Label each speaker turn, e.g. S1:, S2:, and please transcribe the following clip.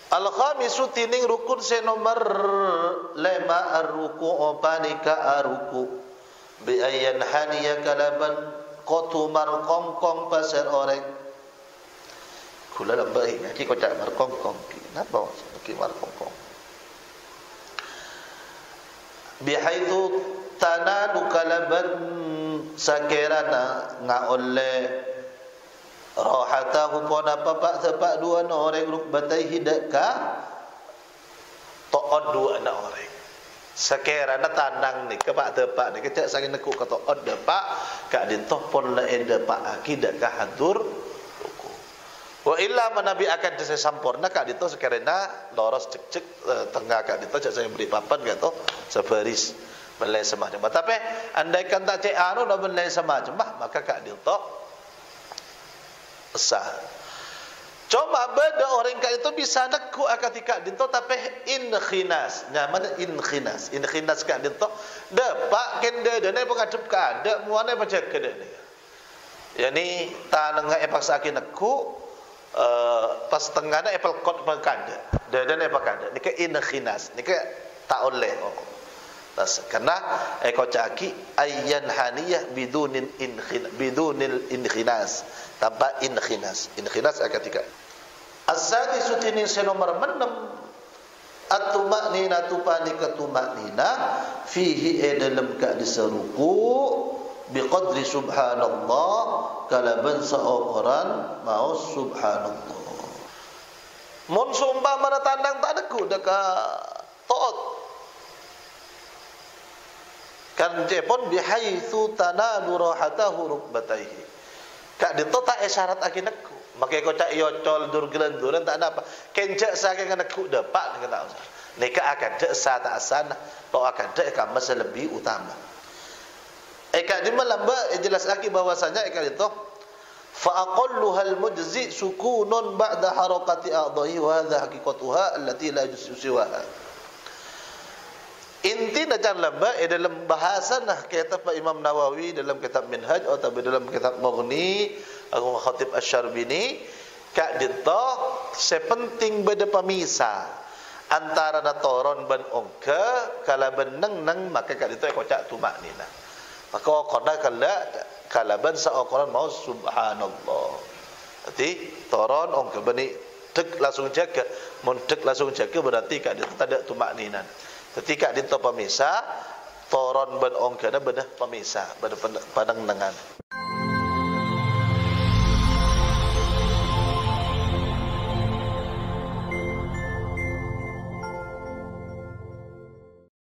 S1: Al-khamisu tining rukun senomor 5 ar-ruku' panika aruku bi ayyan haniya kalaban qatumar kongkong pasar orang kula lambai ki kocak mar kongkong napa ki mar kongkong bi haitsu tanadu kalaban sakirana ngaolle rahatahu pona papak sepak dua orang rukbatai hidaka to'od dua anak orang sekiranya tandang ni kepak tepak ni kecak sangat nekuk ke to'od depak kak dintoh pon lain depak akidak kah hantur ruku wa illa manabi akan desa sampurna kak dintoh sekiranya loros cek-cek tengah kak dintoh cak saya beri papan kak toh sebaris belai semacam tapi andaikan tak cek anu dah belai semacam maka kak dintoh sah. Coba beda orang kak itu bisa nekuk ketika dinto tapi inkhinas. Nyaman inkhinas. Inkhinas kak dinto depak kende dene pengadep kada muane baca kede ni. Yani tanang epak sakin nekuk pas tengahna epal kot kada. Dene epak kada. Ni ke inkhinas. Ni ke tak oleh. Karena caki ayyan haniyah bidunil inkhinas tanpa inkhinas ketika as-sadisu tini senomor 6 at-tumanina tupanika tumanina fihi dalam ka diseruku biqadri subhanallah kalaban saokoran mau subhanallah mun sumpah mana tandang tak deku deka tot kan jepon bihaitsu tanadu rahatahu rukbataihi kak dito tak isyarat akinakku makai kocak yocol durgelan-duran tak ada apa kencak saking anakku dapat dengan tak usah nika akan dek sa tak asana to akan dek kamas lebih utama kak di malamba jelas aki bahwasanya kak dito fa aqalluhal mujzi sukunun ba'da harakati a'dhahi wa hadha haqiqatuha allati la yusiwaha. Inti dalam lamba dalam bahasa nah kata Pak Imam Nawawi dalam kitab Minhaj atau dalam kitab Mughni Agung Khatib Asy-Syarbini kak dinto sepenting beda pemisah antara toron ban ongke kala beneng nang maka kak dinto kocak tumak nina maka qada kalaban saokoran mau subhanallah jadi toron ongke bani tek langsung jaga mun tek langsung jaga berarti kak dinto tak ada tumak nina ketika dinto pemisah toron ban ongkana bedah pemisah pada pandang dengan